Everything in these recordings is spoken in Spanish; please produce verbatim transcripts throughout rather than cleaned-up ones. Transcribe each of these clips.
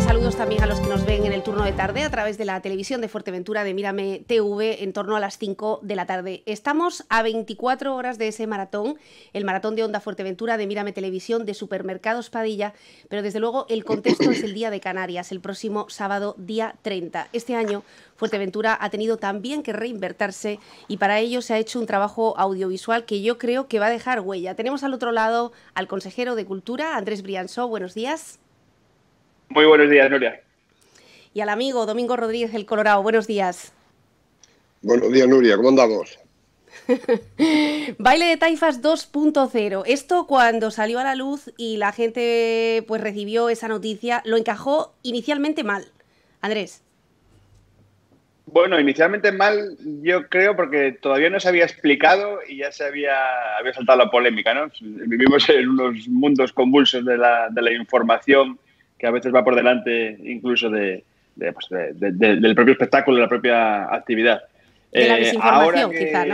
saludos también a los que nos ven en el turno de tarde a través de la televisión de Fuerteventura de Mírame T V en torno a las cinco de la tarde. Estamos a veinticuatro horas de ese maratón, el maratón de Onda Fuerteventura de Mírame Televisión de Supermercados Padilla, pero desde luego el contexto es el Día de Canarias, el próximo sábado día treinta. Este año Fuerteventura ha tenido también que reinvertirse y para ello se ha hecho un trabajo audiovisual que yo creo que va a dejar huella. Tenemos al otro lado al consejero de Cultura, Andrés Briansó. Buenos días. Muy buenos días, Nuria. Y al amigo Domingo Rodríguez, el Colorado. Buenos días. Buenos días, Nuria. ¿Cómo andamos? Baile de Taifas dos punto cero. Esto cuando salió a la luz y la gente pues recibió esa noticia, lo encajó inicialmente mal. Andrés. Bueno, inicialmente mal, yo creo, porque todavía no se había explicado y ya se había, había saltado la polémica, ¿no? Vivimos en unos mundos convulsos de la, de la información que a veces va por delante incluso de, de, pues de, de, de, del propio espectáculo, de la propia actividad. De la desinformación, eh, que... quizá, ¿no?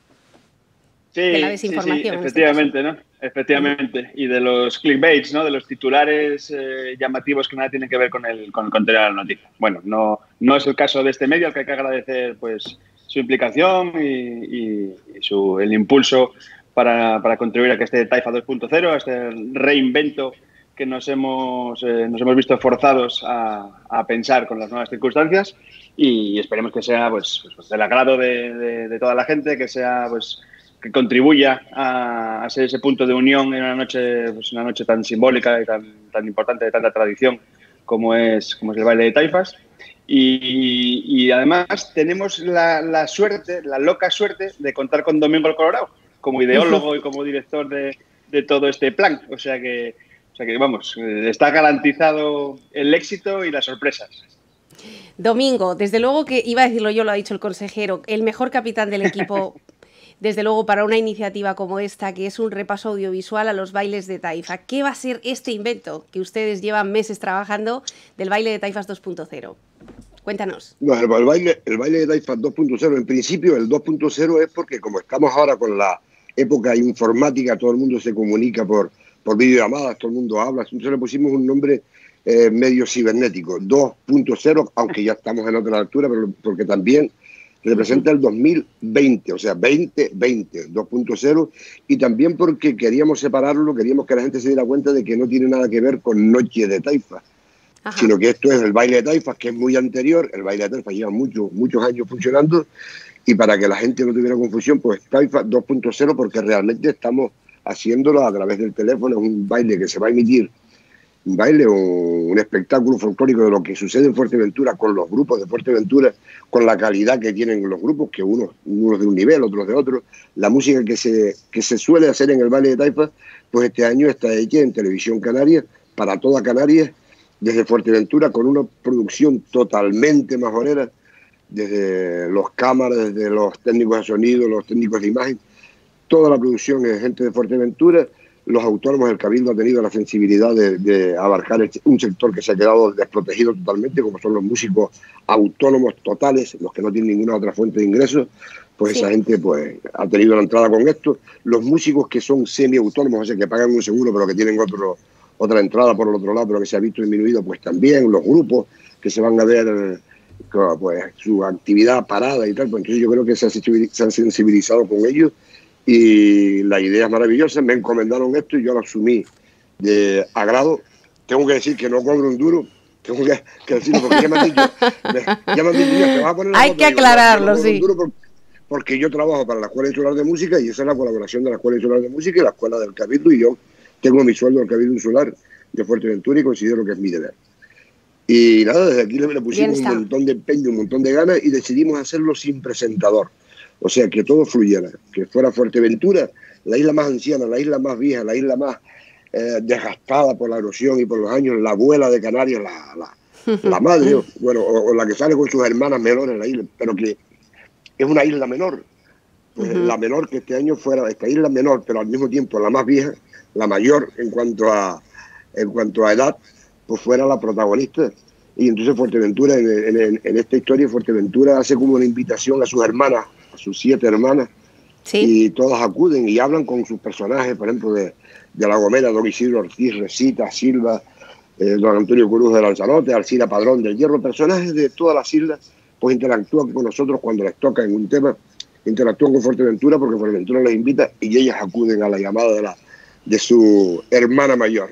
Sí, de la desinformación, sí, sí, efectivamente, ¿no? Efectivamente. Y de los clickbaits, ¿no? De los titulares eh, llamativos que nada tienen que ver con el, con el contenido de la noticia. Bueno, no, no es el caso de este medio, al que hay que agradecer pues su implicación y, y, y su, el impulso para, para contribuir a que este Taifa dos punto cero, a este reinvento que nos hemos, eh, nos hemos visto forzados a, a pensar con las nuevas circunstancias, y esperemos que sea pues, pues del agrado de, de, de toda la gente, que sea pues que contribuya a, a ser ese punto de unión en una noche, pues una noche tan simbólica y tan, tan importante, de tanta tradición como es, como es el baile de Taifas. Y, y además tenemos la, la suerte, la loca suerte de contar con Domingo el Colorado como ideólogo y como director de, de todo este plan. O sea que O sea que, vamos, está garantizado el éxito y las sorpresas. Domingo, desde luego que, iba a decirlo yo, lo ha dicho el consejero, el mejor capitán del equipo, desde luego para una iniciativa como esta, que es un repaso audiovisual a los bailes de Taifa. ¿Qué va a ser este invento que ustedes llevan meses trabajando del baile de Taifas dos punto cero? Cuéntanos. Bueno, el baile, el baile de Taifas dos punto cero, en principio el dos punto cero es porque como estamos ahora con la época informática, todo el mundo se comunica por... por videollamadas, todo el mundo habla, entonces le pusimos un nombre eh, medio cibernético, dos punto cero, aunque ya estamos en otra altura, pero porque también representa el dos mil veinte, o sea, veinte veinte, dos punto cero, y también porque queríamos separarlo, queríamos que la gente se diera cuenta de que no tiene nada que ver con Noche de Taifas, Ajá. sino que esto es el baile de Taifas, que es muy anterior, el baile de Taifas lleva muchos, muchos años funcionando, y para que la gente no tuviera confusión, pues Taifas dos punto cero, porque realmente estamos haciéndolo a través del teléfono. Es un baile que se va a emitir, un baile o un espectáculo folclórico de lo que sucede en Fuerteventura con los grupos de Fuerteventura, con la calidad que tienen los grupos, que unos, unos de un nivel, otros de otro. La música que se, que se suele hacer en el baile de Taifas, pues este año está hecha en Televisión Canaria, para toda Canarias, desde Fuerteventura, con una producción totalmente majorera, desde los cámaras, desde los técnicos de sonido, los técnicos de imagen. Toda la producción es gente de Fuerteventura. Los autónomos del Cabildo han tenido la sensibilidad de, de abarcar un sector que se ha quedado desprotegido totalmente, como son los músicos autónomos totales, los que no tienen ninguna otra fuente de ingresos. Pues sí. Esa gente pues ha tenido la entrada con esto. Los músicos que son semiautónomos, o sea, que pagan un seguro pero que tienen otro, otra entrada por el otro lado, pero que se ha visto disminuido, pues también. Los grupos que se van a ver pues su actividad parada y tal, pues entonces yo creo que se han sensibilizado con ellos. Y la idea es maravillosa, me encomendaron esto y yo lo asumí de agrado. Tengo que decir que no cobro un duro, tengo que, que decirlo porque ya me han dicho, me, ya me han dicho, te vas a poner la Hay que aclararlo, no, no sí. Porque, porque yo trabajo para la Escuela Insular de Música y esa es la colaboración de la Escuela Insular de Música y la Escuela del Cabildo, y yo tengo mi sueldo del Cabildo Insular de Fuerteventura y considero que es mi deber. Y nada, desde aquí le, le pusimos un montón de empeño, un montón de ganas y decidimos hacerlo sin presentador. O sea, que todo fluyera, que fuera Fuerteventura, la isla más anciana, la isla más vieja, la isla más eh, desgastada por la erosión y por los años, la abuela de Canarias, la, la, la madre, bueno, o, o la que sale con sus hermanas menores en la isla, pero que es una isla menor. Pues uh-huh. La menor que este año fuera, esta isla menor, pero al mismo tiempo la más vieja, la mayor en cuanto a, en cuanto a edad, pues fuera la protagonista. Y entonces Fuerteventura, en, en, en esta historia, Fuerteventura hace como una invitación a sus hermanas, a sus siete hermanas, sí. Y todas acuden y hablan con sus personajes, por ejemplo, de, de La Gomera, Don Isidro Ortiz, Resita, Silva, eh, don Antonio Cruz de Lanzarote, Alcina Padrón del Hierro, personajes de todas las islas, pues interactúan con nosotros cuando les toca en un tema, interactúan con Fuerteventura porque Fuerteventura les invita y ellas acuden a la llamada de, la, de su hermana mayor.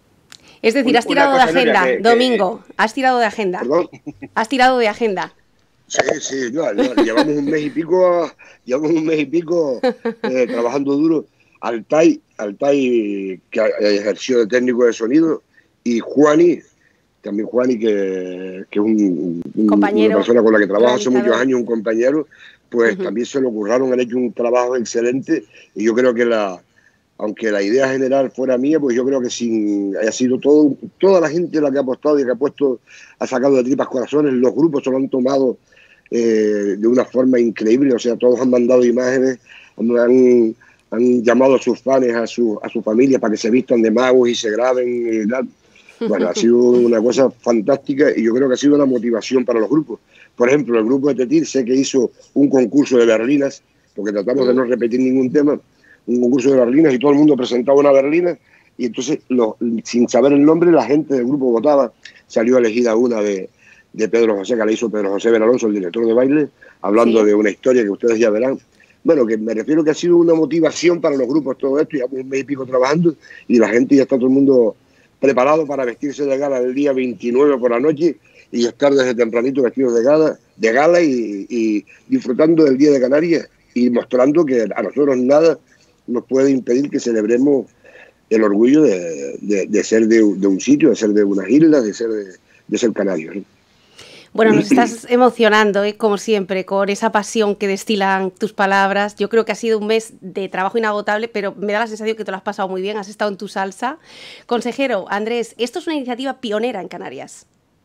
Es decir, has tirado de agenda, que, que, Domingo, has tirado de agenda. ¿Perdón? Has tirado de agenda. Sí, sí, no, no, llevamos un mes y pico, llevamos un mes y pico eh, trabajando duro. Altay, Altay que ejerció de técnico de sonido, y Juani, también Juani que, que es un, un, una persona con la que trabajo hace muchos años, un compañero, pues uh-huh. también se lo curraron, han hecho un trabajo excelente, y yo creo que la, aunque la idea general fuera mía, pues yo creo que sin haya sido todo, toda la gente la que ha apostado y que ha puesto, ha sacado de tripas corazones, los grupos se lo han tomado eh, de una forma increíble, o sea, todos han mandado imágenes, han, han llamado a sus fans, a su, a su familia para que se vistan de magos y se graben y tal. Bueno, ha sido una cosa fantástica y yo creo que ha sido una motivación para los grupos. Por ejemplo, el grupo de Tetir sé que hizo un concurso de berlinas, porque tratamos de no repetir ningún tema, un concurso de berlinas y todo el mundo presentaba una berlina y entonces, lo, sin saber el nombre, la gente del grupo votaba. Salió elegida una de, de Pedro José, que la hizo Pedro José Benalonso, el director de baile, hablando sí. de una historia que ustedes ya verán. Bueno, que me refiero que ha sido una motivación para los grupos todo esto, ya un mes y pico trabajando y la gente ya está todo el mundo preparado para vestirse de gala el día veintinueve por la noche y estar desde tempranito vestidos de gala, de gala y, y disfrutando del Día de Canarias y mostrando que a nosotros nada nos puede impedir que celebremos el orgullo de, de, de ser de, de un sitio, de ser de unas islas, de ser, de, de ser canarios, ¿no? Bueno, nos estás emocionando, ¿eh? Como siempre, con esa pasión que destilan tus palabras. Yo creo que ha sido un mes de trabajo inagotable, pero me da la sensación que te lo has pasado muy bien, has estado en tu salsa. Consejero, Andrés, esto es una iniciativa pionera en Canarias.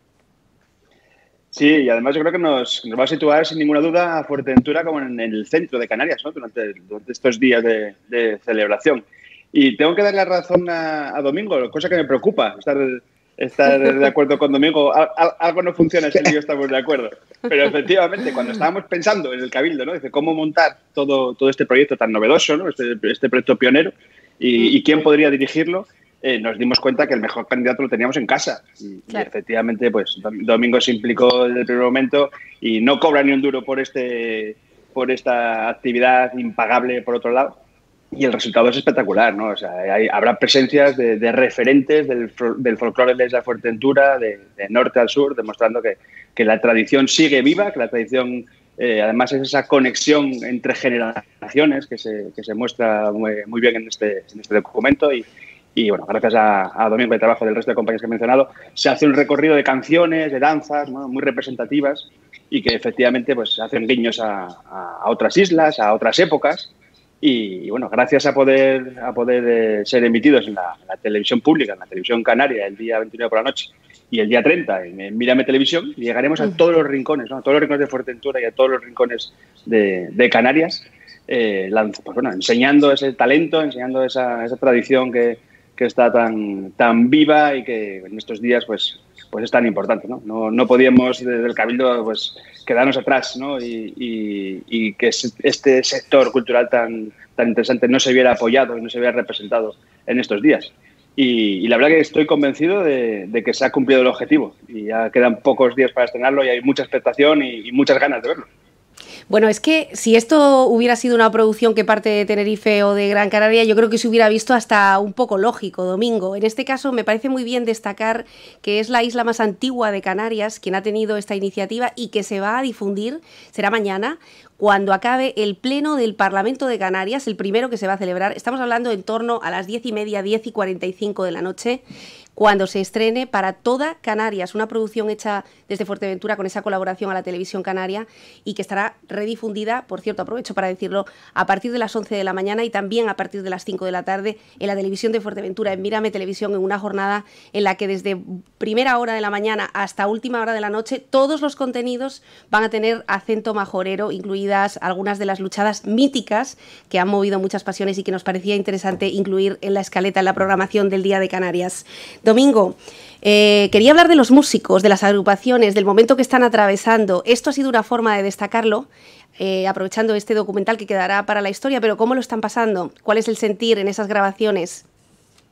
Sí, y además yo creo que nos, nos va a situar sin ninguna duda a Fuerteventura como en el centro de Canarias, ¿no? durante, durante estos días de, de celebración. Y tengo que dar la razón a, a Domingo, cosa que me preocupa, estar... estar de acuerdo con Domingo. Al, al, algo no funciona si yo estamos de acuerdo. Pero efectivamente, cuando estábamos pensando en el Cabildo, ¿no? Dice, cómo montar todo, todo este proyecto tan novedoso, ¿no? este, este proyecto pionero, y, y quién podría dirigirlo, eh, nos dimos cuenta que el mejor candidato lo teníamos en casa. Y, claro. y efectivamente, pues Domingo se implicó desde el primer momento y no cobra ni un duro por, este, por esta actividad impagable, por otro lado. Y el resultado es espectacular, ¿no? O sea, hay, habrá presencias de, de referentes del, del folclore de la Fuerteventura, de, de norte al sur, demostrando que, que la tradición sigue viva, que la tradición, eh, además, es esa conexión entre generaciones que se, que se muestra muy, muy bien en este, en este documento. Y, y, bueno, gracias a, a Domingo y el trabajo del resto de compañías que he mencionado, se hace un recorrido de canciones, de danzas, ¿no? muy representativas y que efectivamente pues, hacen guiños a, a, a otras islas, a otras épocas. Y, y bueno, gracias a poder, a poder eh, ser emitidos en la, en la televisión pública, en la televisión canaria, el día veintinueve por la noche y el día treinta en, en Mírame Televisión, llegaremos a todos los rincones, ¿no? a todos los rincones de Fuerteventura y a todos los rincones de, de Canarias, eh, pues bueno, enseñando ese talento, enseñando esa, esa tradición que, que está tan, tan viva y que en estos días pues, pues es tan importante, ¿no? No, no podíamos desde el Cabildo pues, quedarnos atrás, ¿no? y, y, y que este sector cultural tan, tan interesante no se viera apoyado y no se viera representado en estos días. Y, y la verdad que estoy convencido de, de que se ha cumplido el objetivo y ya quedan pocos días para estrenarlo y hay mucha expectación y, y muchas ganas de verlo. Bueno, es que si esto hubiera sido una producción que parte de Tenerife o de Gran Canaria, yo creo que se hubiera visto hasta un poco lógico, Domingo. En este caso me parece muy bien destacar que es la isla más antigua de Canarias quien ha tenido esta iniciativa y que se va a difundir, será mañana, cuando acabe el pleno del Parlamento de Canarias, el primero que se va a celebrar. Estamos hablando en torno a las diez y media, diez y cuarenta y cinco de la noche, cuando se estrene para toda Canarias, una producción hecha desde Fuerteventura con esa colaboración a la televisión canaria y que estará redifundida, por cierto, aprovecho para decirlo, a partir de las once de la mañana y también a partir de las cinco de la tarde en la televisión de Fuerteventura, en Mírame Televisión, en una jornada en la que desde primera hora de la mañana hasta última hora de la noche todos los contenidos van a tener acento majorero, incluidas algunas de las luchadas míticas que han movido muchas pasiones y que nos parecía interesante incluir en la escaleta, en la programación del Día de Canarias. Domingo, eh, quería hablar de los músicos, de las agrupaciones, del momento que están atravesando. Esto ha sido una forma de destacarlo, eh, aprovechando este documental que quedará para la historia, pero ¿cómo lo están pasando? ¿Cuál es el sentir en esas grabaciones?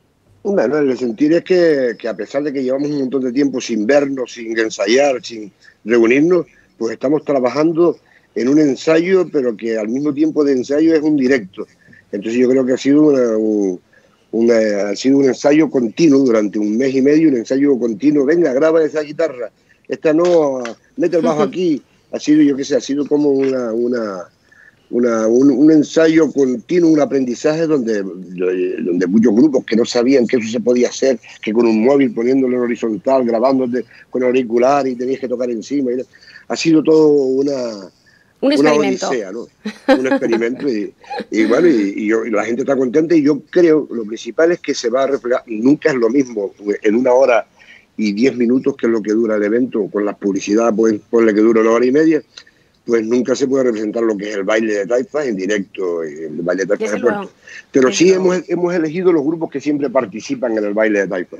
Bueno, el sentir es que, que a pesar de que llevamos un montón de tiempo sin vernos, sin ensayar, sin reunirnos, pues estamos trabajando en un ensayo, pero que al mismo tiempo de ensayo es un directo. Entonces yo creo que ha sido, una, un, una, ha sido un ensayo continuo durante un mes y medio, un ensayo continuo. Venga, graba esa guitarra, esta no, mete el bajo aquí. Ha sido, yo qué sé, ha sido como una... una Una, un, un ensayo continuo, un aprendizaje donde, donde muchos grupos que no sabían que eso se podía hacer, que con un móvil poniéndolo en horizontal, grabándote con el auricular y tenías que tocar encima. Y ha sido todo una, un una experimento. odisea, ¿no? Un experimento. Y, y bueno, y, y, yo, y la gente está contenta y yo creo, lo principal es que se va a reflejar, nunca es lo mismo en una hora y diez minutos que es lo que dura el evento, con la publicidad, pues ponle que dura una hora y media, pues nunca se puede representar lo que es el baile de taifas en directo, el baile de taifas de Puerto. Pero sí hemos, hemos elegido los grupos que siempre participan en el baile de taifas.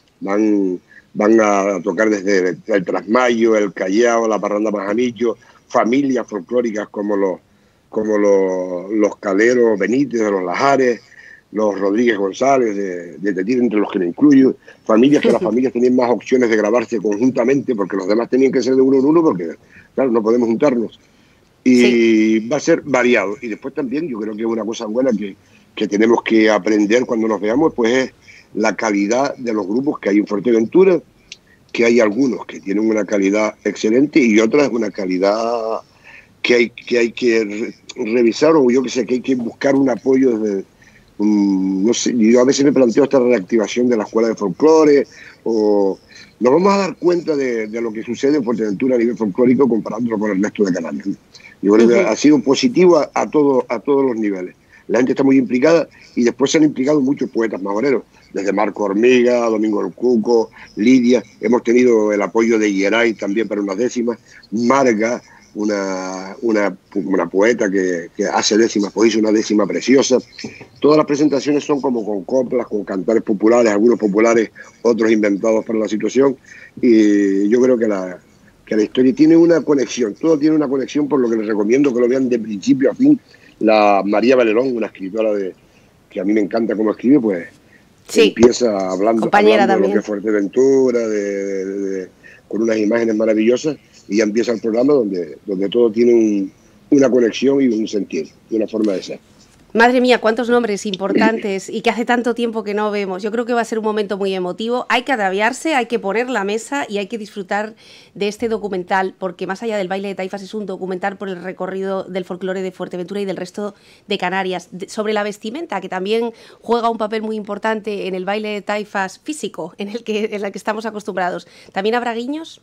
Van, van a tocar desde el Trasmayo, el Callao, la Parranda Majamillo, familias folclóricas como los, como los, los Caleros Benítez de los Lajares, los Rodríguez González de, de Tetir, entre los que me incluyo, familias que las familias tenían más opciones de grabarse conjuntamente porque los demás tenían que ser de uno en uno porque, claro, no podemos juntarnos. Y sí, va a ser variado. Y después también yo creo que es una cosa buena que, que tenemos que aprender cuando nos veamos, pues es la calidad de los grupos que hay en Fuerteventura, que hay algunos que tienen una calidad excelente y otras una calidad que hay que, hay que re revisar o yo que sé, que hay que buscar un apoyo desde... Um, no sé, yo a veces me planteo esta reactivación de la escuela de folclore o nos vamos a dar cuenta de, de lo que sucede en Fuerteventura a nivel folclórico comparándolo con el resto de Canarias. Yo creo que uh-huh. ha sido positivo a, a, todo, a todos los niveles. La gente está muy implicada y después se han implicado muchos poetas majoreros, desde Marco Hormiga, Domingo el Cuco, Lidia. Hemos tenido el apoyo de Yeray también para unas décimas, Marga, Una, una, una poeta que, que hace décimas, pues hizo una décima preciosa. Todas las presentaciones son como con coplas, con cantares populares, algunos populares, otros inventados para la situación. Y yo creo que la, que la historia tiene una conexión, todo tiene una conexión, por lo que les recomiendo que lo vean de principio a fin. La María Valerón, una escritora de, que a mí me encanta cómo escribe, pues sí, empieza hablando, hablando de lo que es Fuerteventura, de, de, de, de, con unas imágenes maravillosas. Y ya empieza el programa donde, donde todo tiene un, una conexión y un sentir, y una forma de ser. Madre mía, cuántos nombres importantes y que hace tanto tiempo que no vemos. Yo creo que va a ser un momento muy emotivo. Hay que ataviarse, hay que poner la mesa y hay que disfrutar de este documental, porque más allá del baile de taifas es un documental por el recorrido del folclore de Fuerteventura y del resto de Canarias. De, sobre la vestimenta, que también juega un papel muy importante en el baile de taifas físico, en el que, en el que estamos acostumbrados. ¿También habrá guiños?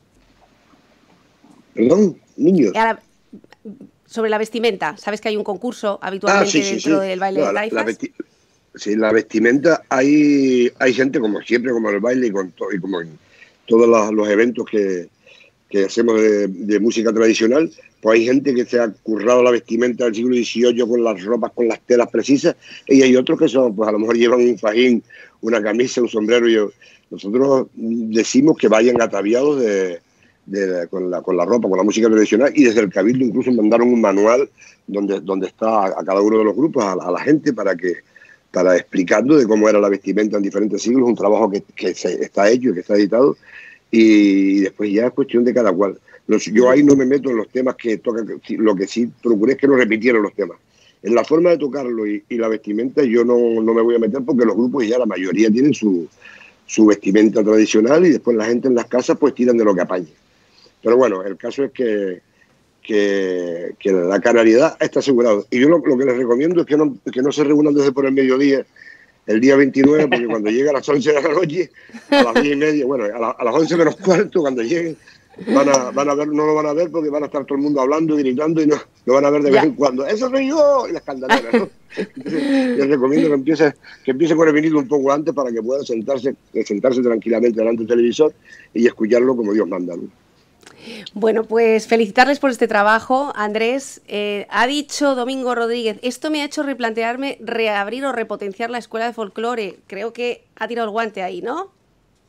Perdón, niños. Ahora, sobre la vestimenta, sabes que hay un concurso habitualmente ah, sí, sí, dentro sí. del baile no, de taifas. La, la sí, la vestimenta, hay, hay gente como siempre, como en el baile y, con to, y como en todos los, los eventos que, que hacemos de, de música tradicional, pues hay gente que se ha currado la vestimenta del siglo dieciocho con las ropas, con las telas precisas, y hay otros que son, pues a lo mejor llevan un fajín, una camisa, un sombrero. Y yo, nosotros decimos que vayan ataviados de... De la, con, la, con la ropa, con la música tradicional, y desde el Cabildo incluso mandaron un manual donde, donde está a cada uno de los grupos, a, a la gente, para que para explicando de cómo era la vestimenta en diferentes siglos, un trabajo que, que se, está hecho y que está editado, y después ya es cuestión de cada cual. Los, yo ahí no me meto en los temas que tocan, lo que sí procuré es que no repitieran los temas. En la forma de tocarlo y, y la vestimenta yo no, no me voy a meter porque los grupos ya la mayoría tienen su, su vestimenta tradicional y después la gente en las casas pues tiran de lo que apañe. Pero bueno, el caso es que, que, que la canariedad está asegurada. Y yo lo, lo que les recomiendo es que no, que no se reúnan desde por el mediodía, el día veintinueve, porque cuando llegue a las once de la noche, a las diez y media, bueno, a, la, a las once menos cuarto, cuando lleguen, van a, van a ver, no lo van a ver porque van a estar todo el mundo hablando y gritando y no lo van a ver de vez en cuando. ¡Eso soy yo! Y las candeleras, ¿no? Entonces, les recomiendo que empiece, que empiece con el vinilo un poco antes para que puedan sentarse, sentarse tranquilamente delante del televisor y escucharlo como Dios manda, ¿no? Bueno, pues felicitarles por este trabajo, Andrés. Eh, ha dicho Domingo Rodríguez, esto me ha hecho replantearme reabrir o repotenciar la escuela de folclore. Creo que ha tirado el guante ahí, ¿no?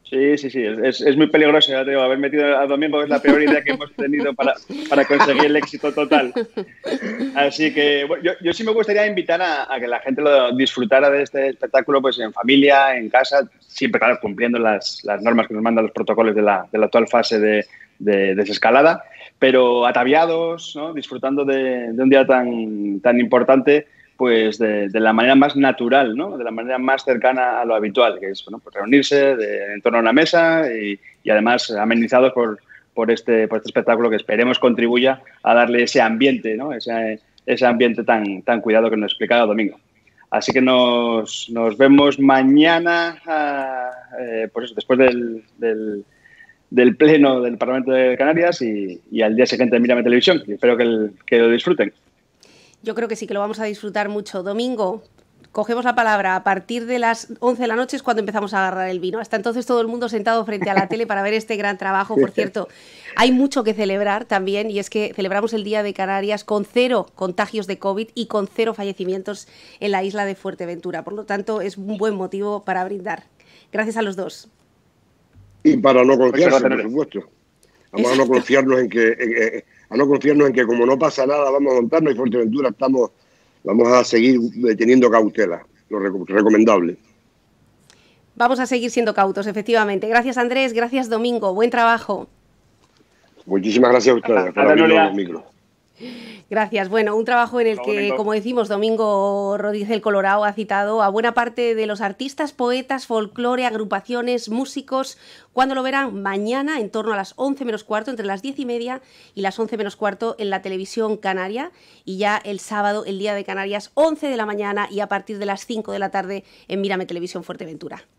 Sí, sí, sí, es, es muy peligroso, ya te digo, haber metido a Domingo es la peor idea que hemos tenido para, para conseguir el éxito total. Así que bueno, yo, yo sí me gustaría invitar a, a que la gente lo disfrutara de este espectáculo pues en familia, en casa, siempre, claro, cumpliendo las, las normas que nos mandan los protocolos de la, de la actual fase de, de desescalada, pero ataviados, ¿no? Disfrutando de, de un día tan, tan importante, pues de, de la manera más natural, ¿no? De la manera más cercana a lo habitual, que es bueno, pues reunirse de, en torno a una mesa y, y además amenizados por, por, este, por este espectáculo que esperemos contribuya a darle ese ambiente, ¿no? Ese, ese ambiente tan, tan cuidado que nos explicaba Domingo. Así que nos, nos vemos mañana, eh, pues después del, del, del pleno del Parlamento de Canarias y, y al día siguiente de Mírame Televisión. Y espero que, el, que lo disfruten. Yo creo que sí, que lo vamos a disfrutar mucho. Domingo, cogemos la palabra. A partir de las once de la noche es cuando empezamos a agarrar el vino. Hasta entonces todo el mundo sentado frente a la tele para ver este gran trabajo. Por cierto, hay mucho que celebrar también, y es que celebramos el Día de Canarias con cero contagios de COVID y con cero fallecimientos en la isla de Fuerteventura. Por lo tanto, es un buen motivo para brindar. Gracias a los dos. Y para no confiarse, por supuesto. Vamos a no confiarnos en que... En, en, a no confiarnos en que como no pasa nada vamos a montarnos y Fuerteventura estamos, vamos a seguir teniendo cautela, lo recomendable. Vamos a seguir siendo cautos, efectivamente. Gracias, Andrés, gracias, Domingo, buen trabajo. Muchísimas gracias a ustedes por abrir los micros. Gracias. Bueno, un trabajo en el que, como decimos, Domingo Rodríguez el Colorado ha citado a buena parte de los artistas, poetas, folclore, agrupaciones, músicos. ¿Cuándo lo verán? Mañana, en torno a las once menos cuarto, entre las diez y media y las once menos cuarto en la televisión canaria. Y ya el sábado, el Día de Canarias, once de la mañana y a partir de las cinco de la tarde en Mírame Televisión Fuerteventura.